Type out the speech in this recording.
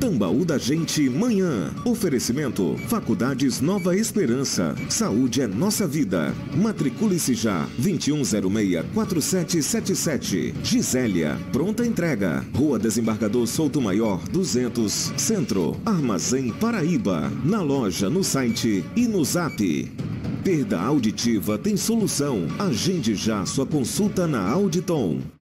Tambaú da Gente Manhã. Oferecimento Faculdades Nova Esperança. Saúde é nossa vida. Matricule-se já. 2106-4777. Gisélia. Pronta entrega. Rua Desembargador Souto Maior 200 Centro. Armazém Paraíba. Na loja, no site e no Zap. Perda auditiva tem solução. Agende já sua consulta na Auditon.